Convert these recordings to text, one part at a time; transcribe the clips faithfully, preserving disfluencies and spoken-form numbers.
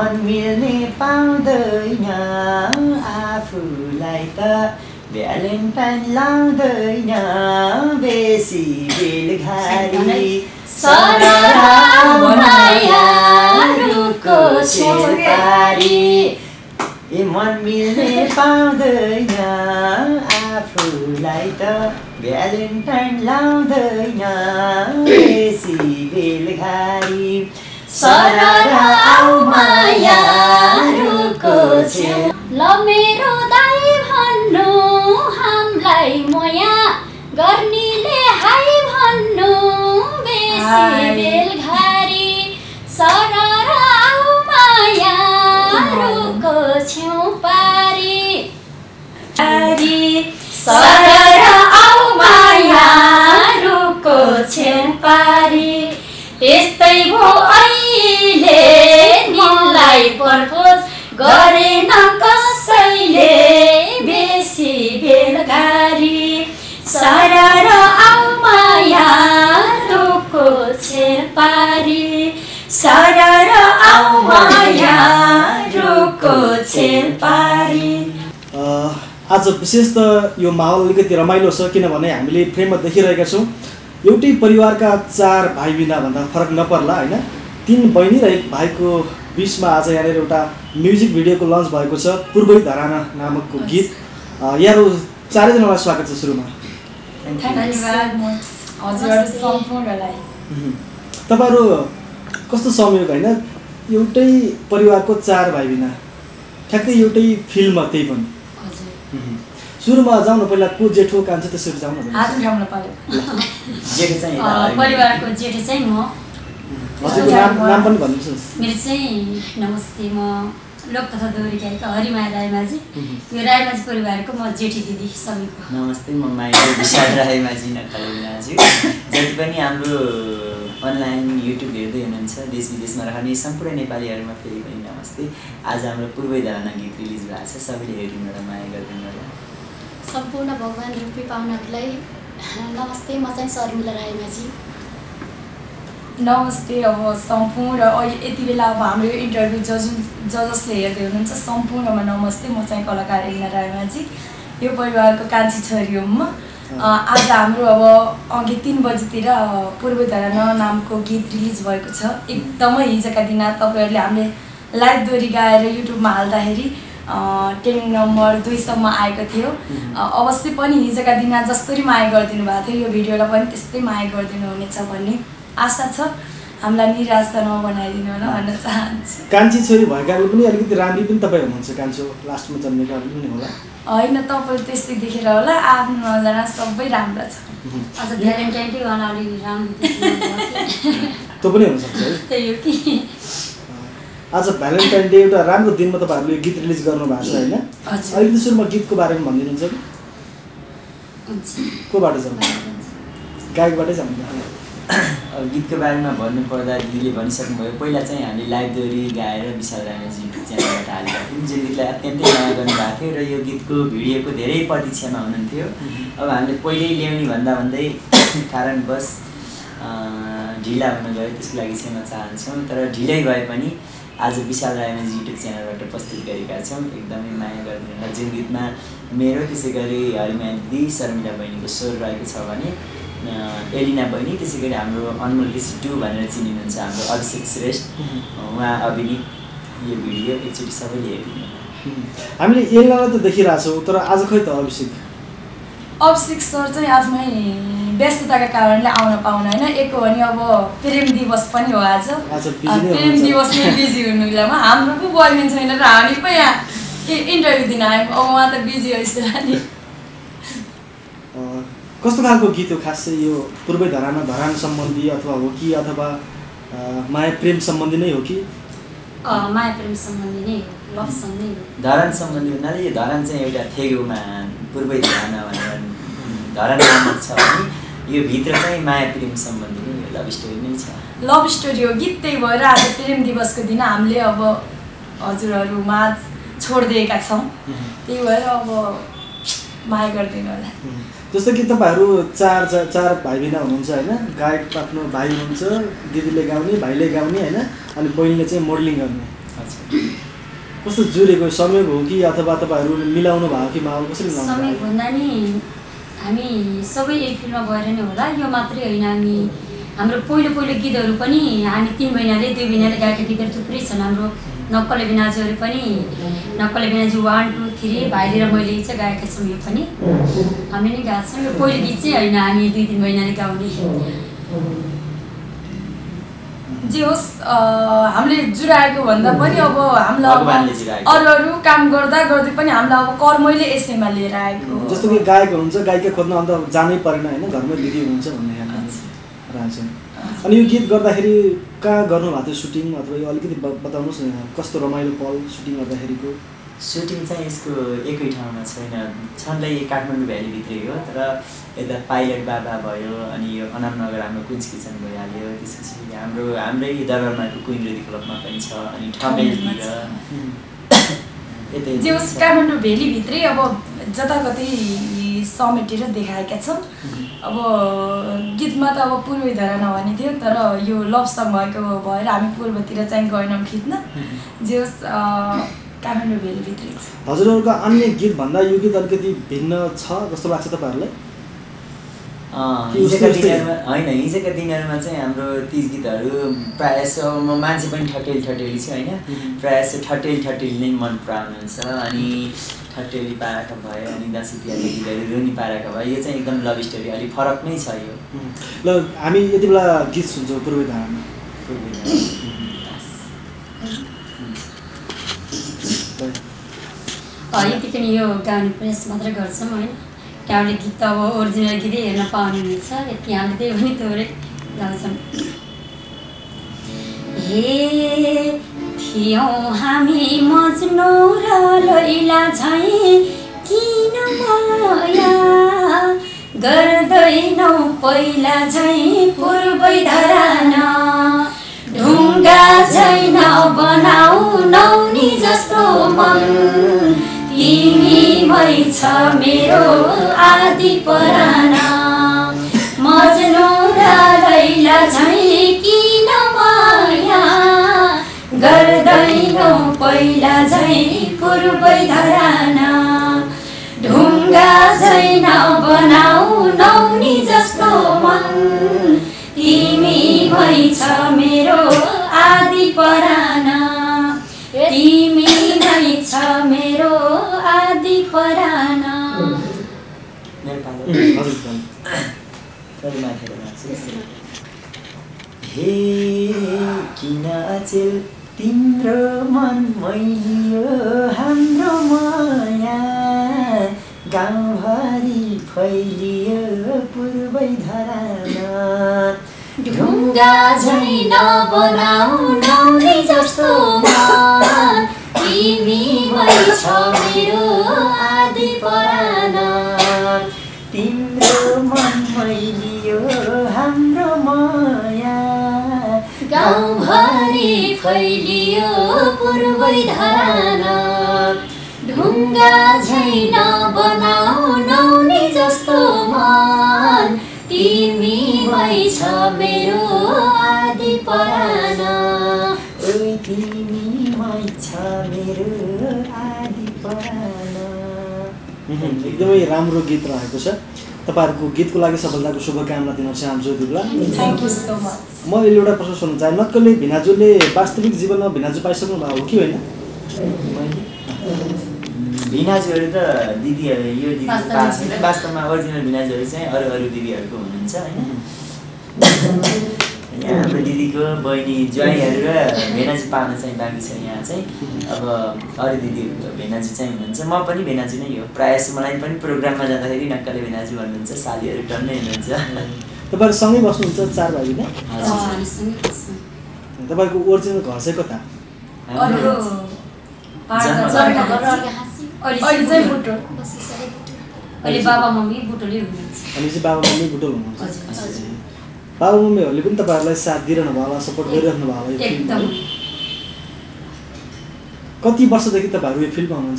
मन मिल्ने पाउँदैन आफूलाई त भ्यालेन्टाइन लाउँदैन बेसी बेलघारी सरर मायारुको छेउपारी ए मन मिल्ने पाउँदैन आफूलाई त भ्यालेन्टाइन लाउँदैन बेसी बेलघारी सरर आऊ मायारुको छेउ ल मेरो दाइ भन्नु हामीलाई मोया गर्नीले हाई भन्नु बेसी बेलघारी सरर आऊ मायारुको छेउ पारी सरर आऊ मायारुको छेउ पारी त्यस्तै भो अहिले निलाई प्रपोज गरेन कसैले बेसी बेलघारी सरर आऊ मायारुको छेउ पारी सरर आऊ मायारुको छेउ पारी। आज विशेष त यो माहौल अलिकति रमाइलो छ किनभने हामीले फ्रेममा देखिरहेका छौँ एउटै परिवारका चार भाइ बिना भन्दा फरक नपर्ला हैन। तीन बहिनी र एक भाइको बीचमा आज यहाँनिर एउटा म्युजिक भिडियोको लन्च भएको छ पूर्वै धराना नामकको गीत। यहाँहरू चारैजनालाई स्वागत छ सुरुमा। तपाईँहरू कस्तो संयोग हैन एउटै परिवारको चार भाइ बिना ठ्याक्कै एउटै फिल्ममा त्यही पनि सुरुमा जाउँ न पहिला को जेठो कान्छो त्यसरी जाउँ न हात उठाउन पायो जेठो चाहिँ परिवारको जेठो चाहिँ म हजुरको नाम नाम पनि भन्नुहोस्। मेरो चाहिँ नमस्ते म लोक तथा दोहोरी गायिका हरिमाया रायमाझी यो रायमाझी परिवारको म जेठी दिदी सबैको नमस्ते म माइलो विशाल रायमाझी नकाली दाजु जति पनि हाम्रो अनलाइन युट्युब हेर्दै हुनुहुन्छ देश विदेशमा रहने सम्पूर्ण नेपालीहरूमा फेरि पनि नमस्ते। आज हाम्रो पूर्वै धराना गीत रिलिज भएको छ सबैले हेरिदिनु र माया गरिदिनु होला। सम्पूर्ण भगवान रूपी पाहुनाहरूलाई नमस्ते म चाहिँ शर्मिला रायमाझी। नमस्ते अब सम्पूर्ण अहिले यति बेला अब हाम्रो यो इन्टरभ्यू जज जजसले हेर्दै हुनुहुन्छ सम्पूर्णमा नमस्ते म चाहिँ कलाकार एलिना रायमाझी यो परिवारको कान्छी छोरी हो म। आज हाम्रो अब अघि तीन बजीतिर पूर्व धराना नामको गीत रिलिज भएको छ। एकदमै हिजोका दिन तपाईँहरूले हामीले लाइभ दोहोरी गाएर युट्युबमा हाल्दाखेरि ट्रेनिङ नम्बर दुईसम्म आएको थियो। अवश्य पनि हिजोका दिन जसरी माया गरिदिनु भएको थियो यो भिडियोलाई पनि त्यस्तै माया गरिदिनु हुनेछ भन्ने आशा छ। हामीलाई निराश त नबनाइदिनु होला भन्न चाहन्छु। कान्छी छोरी भएकाले पनि अलिकति राम्री पनि तपाईँ हुनुहुन्छ कान्छो लास्टमा जन्मेकाले पनि होला होइन तपाईँले त्यस्तै देखेर होला आफ्नो नजना सबै राम्रो छ। अझ भ्यालेन्टाइन डे गर्न अलिकति राम्रो त्यो पनि हुनसक्छ है त्यही हो कि आज भ्यालेन्टाइन डे एउटा राम्रो दिनमा तपाईँहरूले गीत रिलिज गर्नु भएको छ होइन। अहिले सुरुमा गीतको बारेमा भनिदिनुहुन्छ कि कोबाट जाउँ गायकबाटै जाउँ। गीतको बारेमा भन्नुपर्दा दिदीले भनिसक्नुभयो पहिला चाहिँ हामीले लाइभ दोहोरी गाएर विशाल रायमाझी युट्युब च्यानलबाट हालेका थियौँ जुन गीतलाई अत्यन्तै माया गर्नुभएको थियो र यो गीतको भिडियोको धेरै प्रतीक्षामा हुनुहुन्थ्यो। अब हामीले पहिल्यै ल्याउने भन्दा भन्दै कारणवश ढिला हुन गयो त्यसको लागि क्षमा चाहन्छौँ। तर ढिलै भए पनि आज विशाल रायमाझी युट्युब च्यानलबाट प्रस्तुत गरेका छौँ। एकदमै माया गरिदिनु होला। जुन गीतमा मेरो त्यसै गरी हरिमाया दिदी शर्मिला बहिनीको स्वर रहेको छ भने एलिना बहिनी त्यसै गरी हाम्रो अनमोल ऋषि टू भनेर चिनिनुहुन्छ हाम्रो अभिषेक श्रेष्ठ उहाँ अभिनीत यो भिडियो एकचोटि सबैले हेरिदिनु। हामीले एलिनालाई त देखिरहेछौँ तर आज खै त अभिषेक अभिषेक सर चाहिँ आजमै व्यस्तताका कारणले आउन पाउन होइन। एक हो भने अब प्रेम दिवस पनि हो आज प्रेम दिवसमै बिजी हुनु बेलामा हाम्रो पो बोयफ्रेन्ड छैन र हामी पो यहाँ इन्टरभ्यू दिन आयौँ। अब उहाँ त बिजी हो जस्तो लाग्यो। कस्तो खालको गीत हो खास चाहिँ यो पूर्वै धराना धरान सम्बन्धी अथवा हो कि अथवा माया प्रेम सम्बन्धी नै हो कि माया प्रेम सम्बन्धी नै हो लभ सङ नै हो। धरान सम्बन्धी भन्नाले यो धरान चाहिँ एउटा थेगोमा पूर्वै धराना भनेर धरान नामक छ भने यो भित्र चाहिँ माया प्रेम सम्बन्धी नै हो लभ स्टोरी नै छ। लभ स्टोरी हो गीत त्यही भएर आज प्रेम दिवसको दिन हामीले अब हजुरहरूमा छोडिदिएका छौँ। त्यही भएर अब माया गरिदिनु होला। जस्तो कि तपाईँहरू चार चार भाइ बहिनी हुनुहुन्छ होइन। गायक आफ्नो भाइ हुनुहुन्छ दिदीले गाउने भाइले गाउने होइन अनि बहिनीले चाहिँ मोडलिङ गर्ने कस्तो जुरेको संयोग हो कि अथवा तपाईँहरू मिलाउनु भयो कि माहौल कसरी मिलाउनु समय भन्दा नि हामी सबै एक फिल्डमा गएर नै होला। यो मात्रै होइन, हामी हाम्रो पहिलो पहिलो गीतहरू पनि हामी तिन महिनाले दुई महिनाले गाएका गीतहरू थुप्रै छन्। हाम्रो नक्कले बिनाजुहरू पनि नक्कले बिनाजु वान टू थ्री भाइले र मैले चाहिँ गाएका छौँ। यो पनि हामी नै गाएको छौँ। यो पहिलो गीत चाहिँ होइन हामी दुई तिन महिनाले गाउने। जे होस् हामीले जुराएको भन्दा पनि अब हामीलाई अरू अरू काम गर्दा गर्दै पनि हामीलाई अब कर्मैले यसैमा लिएर आएको। जस्तो कि गायक हुन्छ, गायिका खोज्न अन्त जानै परेन होइन, घरमै दिदी हुन्छ भन्ने रहन्छ। अनि यो गीत गर्दाखेरि कहाँ गर्नुभएको थियो सुटिङ, अथवा यो अलिकति बताउनुहोस् न, कस्तो रमाइलो पल सुटिङ गर्दाखेरिको? सुटिङ चाहिँ यसको एकै ठाउँमा छैन, छन्दै काठमाडौँ भ्यालीभित्रै हो। तर यता पाइलट बाबा भयो, अनि यो अनामनगर हाम्रो कुइन्स किचन भइहाल्यो, त्यसपछि हाम्रो हाम्रै दरबारमाको क्विन रेडी क्लबमा पनि छ, अनि ठमेलतिर यतै जे होस् काठमाडौँ भ्यालीभित्रै अब जताकतै समेटेर देखाएका छन्। अब गीतमा त अब पूर्वी धरा नभनी थियो, तर यो लभ सङ भएको भएर हामी पूर्वतिर चाहिँ गएनौँ खिच्न। जे होस् काठमाडौँ भ्यालीभित्रै छ। हजुरहरूको अन्य गीतभन्दा यो गीत अलिकति भिन्न छ जस्तो लाग्छ तपाईँहरूलाई? हिजोका दिनहरूमा होइन, हिजोका दिनहरूमा चाहिँ हाम्रो ती गीतहरू प्रायः जसो मान्छे पनि ठटेली ठटेली छ होइन, प्रायः जसो ठटेली ठटेली नै मन पराउनुहुन्छ। अनि ठटेली पाराका भयो, अनि दसैँ तिहारको गीतहरू रोनी पाराका भयो। यो चाहिँ एकदम लभ स्टोरी, अलिक फरक नै छ यो। ल हामी यति बेला गीत सुन्छौँ पूर्वी धारामा। यतिकै यो गाउने प्रयास मात्रै गर्छौँ होइन। गाउने गीत त अब ओरिजिनल गीतै हेर्न पाउने हुनेछ, यति हामीले त्यही पनि थोरै गाउँछौँ। हे थियौँ हामी मज्नु र लैला झैँ, किन माया गर्दैनौ पहिला झैँ पूर्वै धरान, ढुङ्गा झैँ नबनाऊ नौनी जस्तो मन, तिमीमै छ मेरो आदि परान, मज्नु र लैला झैँ किन माया गर्दैनौ पहिला झैँ पूर्वै धरान, ढुङ्गा झैँ नबनाऊ नौनी जस्तो मन, तिमीमै छ मेरो आदि परान, तिमी नै छ मेरो आदि परान। हे किन अचेल तिम्रो मन मैलियो हाम्रो माया, गाउँभरि फैलियो पूर्वै धरान, ढुङ्गा झैँ नबनाऊ नौनी जस्तो मन, तिमीमै छ मेरो आदि परान, तिम्रो मन मैलियो हाम्रो माया, गाउँभरि फैलियो पूर्वै धरान, ढुङ्गा झैँ नबनाऊ नौनी जस्तो मन, तिमीमै छ मेरो आदि परान, तिमीमै छ मेरो आदि परान। एकदमै राम्रो गीत रहेको छ। तपाईँहरूको गीतको लागि सफलताको शुभकामना दिन चाहन्छु। Dipla thank you so much. म यसले एउटा प्रश्न सोध्न चाहे, नक्कले भिनाजुले वास्तविक जीवनमा भिनाजु पाइसक्नु भएको हो कि होइन? भिनाजुहरू त दिदीहरू यो दिदी पाएको छैन, वास्तवमा ओरिजिनल भिनाजुहरू चाहिँ अरू अरू दिदीहरूको हुनुहुन्छ होइन। यहाँ हाम्रो दिदीको बहिनी ज्वाइँहरू र भेनाजु पाउन चाहिँ बाँकी छ। यहाँ चाहिँ अब अरू दिदीहरूको भेनाजु चाहिँ हुनुहुन्छ, म पनि भेनाजु नै हो। प्रायः जस्तो मलाई पनि प्रोग्राममा जाँदाखेरि नक्कले भेनाजु भन्नुहुन्छ, सालीहरू टन्नै हुनुहुन्छ। तपाईँहरू सँगै बस्नुहुन्छ चार भाइ नै? तपाईँको ओरिजिनल घर चाहिँ कता? अहिले बाबा मम्मी बुटोलै हुनुहुन्छ। अनि चाहिँ बाबा मम्मी बुटोल हुनुहुन्छ। बाबा मम्मीहरूले पनि तपाईँहरूलाई साथ दिइरहनु भयो होला, सपोर्ट गरिरहनु भयो होला यो फिल्ममा? कति वर्षदेखि तपाईँहरू यो फिल्ममा हुनुहुन्छ?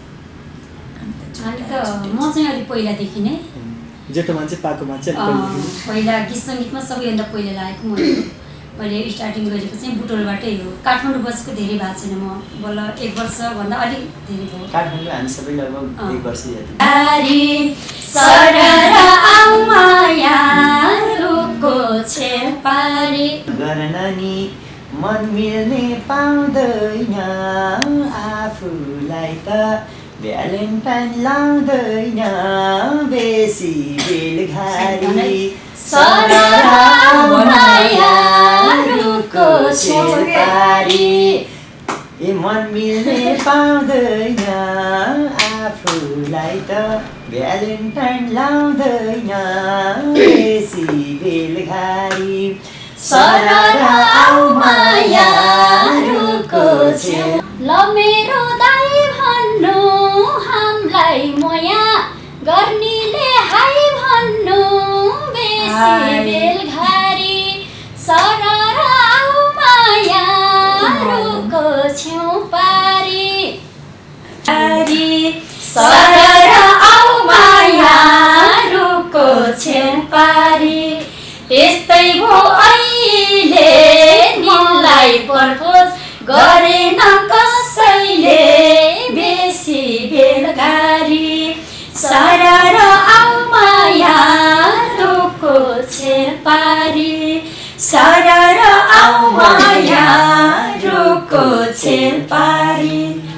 म चाहिँ अलिक पहिलादेखि नै, जेठो मान्छे पाएको मान्छे पहिला गीत सङ्गीतमा सबैभन्दा पहिला लागेको म मैले स्टार्टिङ गरेको चाहिँ बुटोलबाटै हो। काठमाडौँ बसेको धेरै भएको छैन म, बल्ल एक वर्षभन्दा अलिक धेरै भयो। काठमाडौँ हामी सबै लगभग एक वर्ष जति। गर्न नि मन मिल्ने पाउँदैन आफूलाई त भ्यालेन्टाइन लाउँदैन बेसी बेलघारी ए मन मिल्ने पाउँदैन आफूलाई त भ्यालेन्टाइन लाउँदैन बेसी बेलघारी ल मेरो दाइ भन्नु हामीलाई मया गर्नेले हाई भन्नु बेसी बेलघारी सरर आउ माया रुको छेउ पारी सरर आउ माया रुको छेउ पारी यस्तै भो